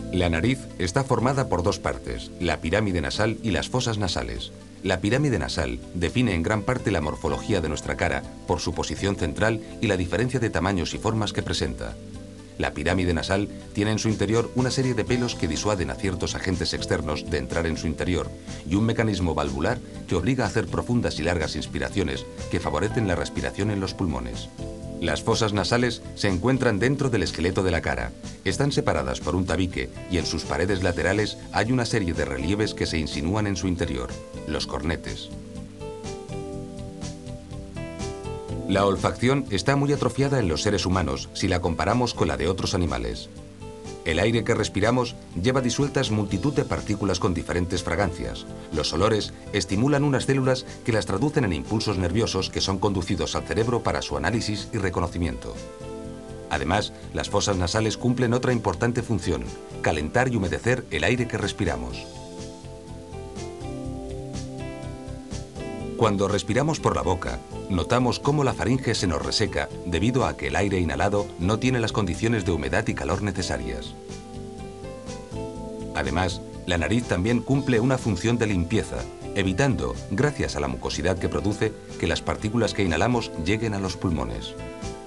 La nariz está formada por dos partes, la pirámide nasal y las fosas nasales. La pirámide nasal define en gran parte la morfología de nuestra cara por su posición central y la diferencia de tamaños y formas que presenta. La pirámide nasal tiene en su interior una serie de pelos que disuaden a ciertos agentes externos de entrar en su interior y un mecanismo valvular que obliga a hacer profundas y largas inspiraciones que favorecen la respiración en los pulmones. Las fosas nasales se encuentran dentro del esqueleto de la cara. Están separadas por un tabique y en sus paredes laterales hay una serie de relieves que se insinúan en su interior, los cornetes. La olfacción está muy atrofiada en los seres humanos si la comparamos con la de otros animales. El aire que respiramos lleva disueltas multitud de partículas con diferentes fragancias. Los olores estimulan unas células que las traducen en impulsos nerviosos que son conducidos al cerebro para su análisis y reconocimiento. Además, las fosas nasales cumplen otra importante función: calentar y humedecer el aire que respiramos. Cuando respiramos por la boca, notamos cómo la faringe se nos reseca debido a que el aire inhalado no tiene las condiciones de humedad y calor necesarias. Además, la nariz también cumple una función de limpieza, evitando, gracias a la mucosidad que produce, que las partículas que inhalamos lleguen a los pulmones.